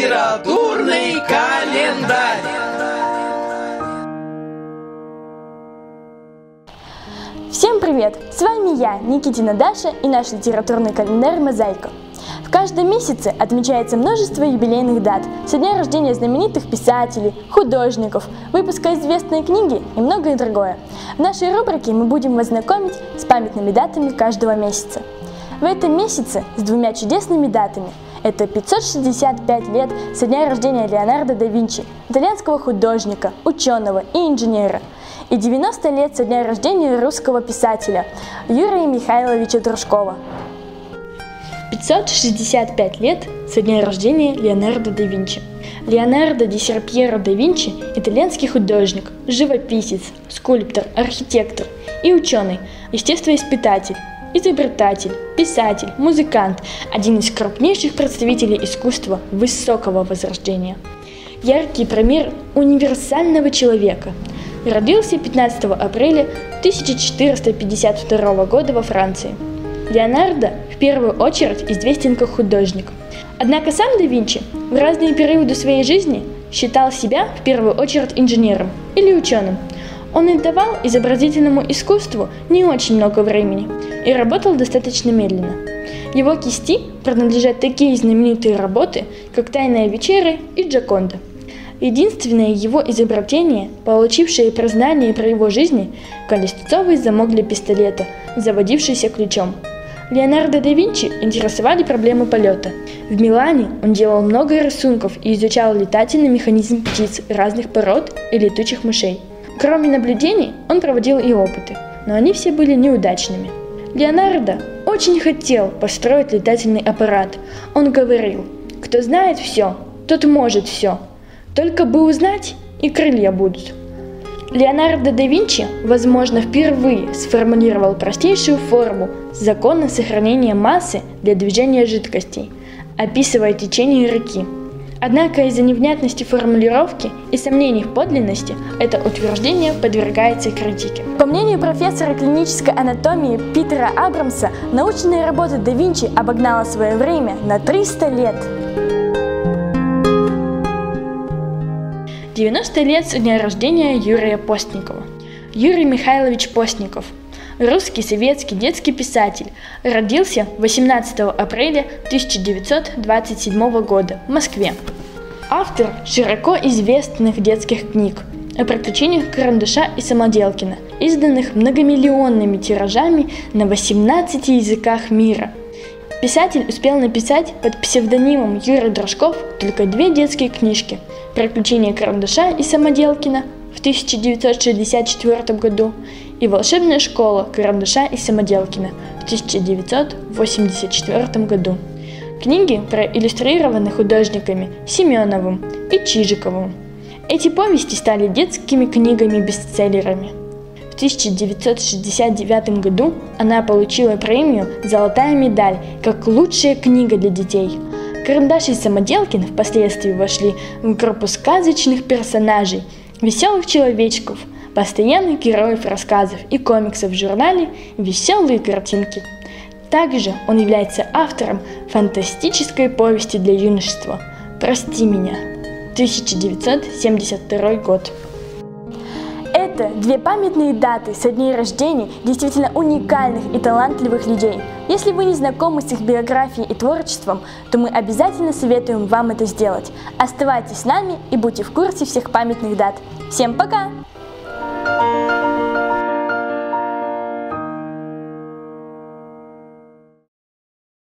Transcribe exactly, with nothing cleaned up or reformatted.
Литературный календарь. Всем привет! С вами я, Никитина Даша, и наш литературный календарь «Мозаика». В каждом месяце отмечается множество юбилейных дат, со дня рождения знаменитых писателей, художников, выпуска известной книги и многое другое. В нашей рубрике мы будем вас знакомить с памятными датами каждого месяца. В этом месяце с двумя чудесными датами. Это пятьсот шестьдесят пять лет со дня рождения Леонардо да Винчи, итальянского художника, ученого и инженера, и девяносто лет со дня рождения русского писателя Юрия Михайловича Дружкова. пятьсот шестьдесят пять лет со дня рождения Леонардо да Винчи. Леонардо ди Серпьеро да Винчи – итальянский художник, живописец, скульптор, архитектор и ученый, естествоиспытатель, изобретатель, писатель, музыкант, один из крупнейших представителей искусства высокого возрождения. Яркий пример универсального человека. Родился пятнадцатого апреля тысяча четыреста пятьдесят второго года во Франции. Леонардо в первую очередь известен как художник. Однако сам да Винчи в разные периоды своей жизни считал себя в первую очередь инженером или ученым. Он отдавал изобразительному искусству не очень много времени и работал достаточно медленно. Его кисти принадлежат такие знаменитые работы, как «Тайная вечеря» и «Джоконда». Единственное его изобретение, получившее признание при его жизни – калесцовый замок для пистолета, заводившийся ключом. Леонардо да Винчи интересовали проблемы полета. В Милане он делал много рисунков и изучал летательный механизм птиц разных пород и летучих мышей. Кроме наблюдений, он проводил и опыты, но они все были неудачными. Леонардо очень хотел построить летательный аппарат. Он говорил: «Кто знает все, тот может все. Только бы узнать, и крылья будут». Леонардо да Винчи, возможно, впервые сформулировал простейшую форму закона сохранения массы для движения жидкостей, описывая течение реки. Однако из-за невнятности формулировки и сомнений в подлинности это утверждение подвергается критике. По мнению профессора клинической анатомии Питера Абрамса, научная работа да Винчи обогнала свое время на триста лет. девяносто лет со дня рождения Юрия Постникова. Юрий Михайлович Постников – русский советский детский писатель, родился восемнадцатого апреля тысяча девятьсот двадцать седьмого года в Москве. Автор широко известных детских книг о приключениях Карандаша и Самоделкина, изданных многомиллионными тиражами на восемнадцати языках мира. Писатель успел написать под псевдонимом Юрий Дружков только две детские книжки «Приключения Карандаша и Самоделкина» в тысяча девятьсот шестьдесят четвёртом году и «Волшебная школа Карандаша и Самоделкина» в тысяча девятьсот восемьдесят четвёртом году. Книги проиллюстрированы художниками Семеновым и Чижиковым. Эти повести стали детскими книгами-бестселлерами. В тысяча девятьсот шестьдесят девятом году она получила премию «Золотая медаль» как лучшая книга для детей. Карандаш и Самоделкин впоследствии вошли в группу сказочных персонажей, веселых человечков, постоянных героев рассказов и комиксов в журнале «Веселые картинки». Также он является автором фантастической повести для юношества «Прости меня» тысяча девятьсот семьдесят второй год. Это две памятные даты со дней рождения действительно уникальных и талантливых людей. Если вы не знакомы с их биографией и творчеством, то мы обязательно советуем вам это сделать. Оставайтесь с нами и будьте в курсе всех памятных дат. Всем пока!